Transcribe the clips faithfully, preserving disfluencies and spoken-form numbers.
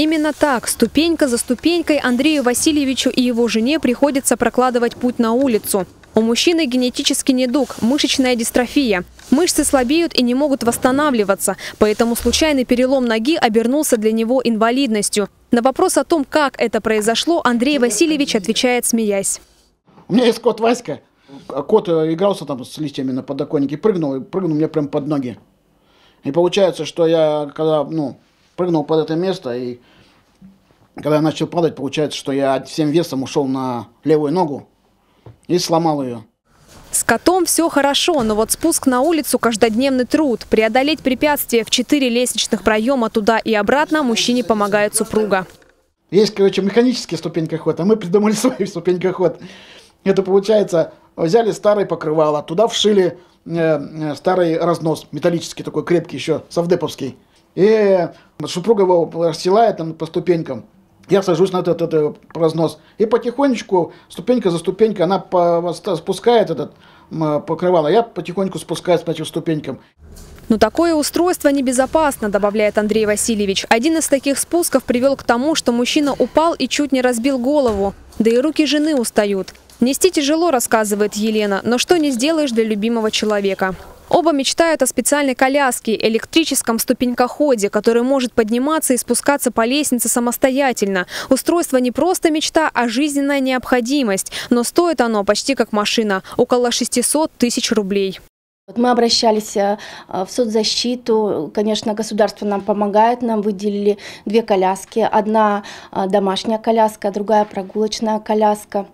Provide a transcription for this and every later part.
Именно так, ступенька за ступенькой, Андрею Васильевичу и его жене приходится прокладывать путь на улицу. У мужчины генетический недуг – мышечная дистрофия. Мышцы слабеют и не могут восстанавливаться, поэтому случайный перелом ноги обернулся для него инвалидностью. На вопрос о том, как это произошло, Андрей Васильевич отвечает, смеясь. У меня есть кот Васька. Кот игрался там с листьями на подоконнике, прыгнул, и прыгнул мне прям под ноги. И получается, что я, когда ну, прыгнул под это место, и когда я начал падать, получается, что я всем весом ушел на левую ногу и сломал ее. С котом все хорошо, но вот спуск на улицу – каждодневный труд. Преодолеть препятствия в четыре лестничных проема туда и обратно мужчине помогает супруга. Есть, короче, механический ступенькоход, а мы придумали свой ступенькоход. Это получается, взяли старое покрывало, туда вшили э, старый разнос, металлический такой, крепкий еще, совдеповский. И супруга его расстилает там по ступенькам. Я сажусь на этот, этот разнос. И потихонечку, ступенька за ступенькой, она по, спускает этот покрывало. Я потихоньку спускаюсь по этим ступенькам. Но такое устройство небезопасно, добавляет Андрей Васильевич. Один из таких спусков привел к тому, что мужчина упал и чуть не разбил голову. Да и руки жены устают. Нести тяжело, рассказывает Елена, но что не сделаешь для любимого человека. Оба мечтают о специальной коляске, электрическом ступенькоходе, который может подниматься и спускаться по лестнице самостоятельно. Устройство не просто мечта, а жизненная необходимость. Но стоит оно почти как машина – около шестисот тысяч рублей. Мы обращались в соцзащиту, конечно, государство нам помогает, нам выделили две коляски. Одна домашняя коляска, другая прогулочная коляска.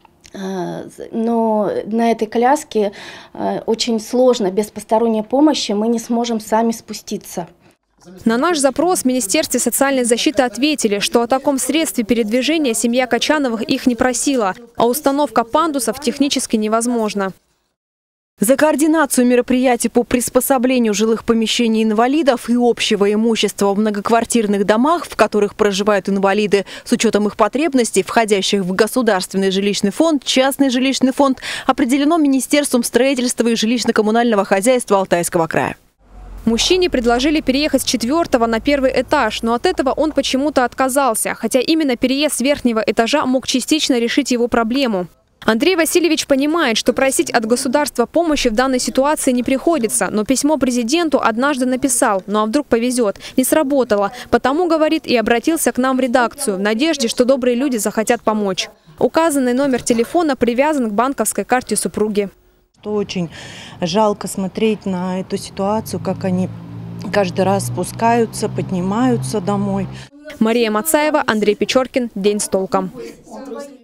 Но на этой коляске очень сложно, без посторонней помощи мы не сможем сами спуститься. На наш запрос в Министерстве социальной защиты ответили, что о таком средстве передвижения семья Качановых их не просила, а установка пандусов технически невозможна. За координацию мероприятий по приспособлению жилых помещений инвалидов и общего имущества в многоквартирных домах, в которых проживают инвалиды, с учетом их потребностей, входящих в государственный жилищный фонд, частный жилищный фонд, определено Министерством строительства и жилищно-коммунального хозяйства Алтайского края. Мужчине предложили переехать с четвертого на первый этаж, но от этого он почему-то отказался, хотя именно переезд с верхнего этажа мог частично решить его проблему. Андрей Васильевич понимает, что просить от государства помощи в данной ситуации не приходится, но письмо президенту однажды написал, ну а вдруг повезет, не сработало, потому, говорит, и обратился к нам в редакцию в надежде, что добрые люди захотят помочь. Указанный номер телефона привязан к банковской карте супруги. Очень жалко смотреть на эту ситуацию, как они каждый раз спускаются, поднимаются домой. Мария Мацаева, Андрей Печоркин. День с толком.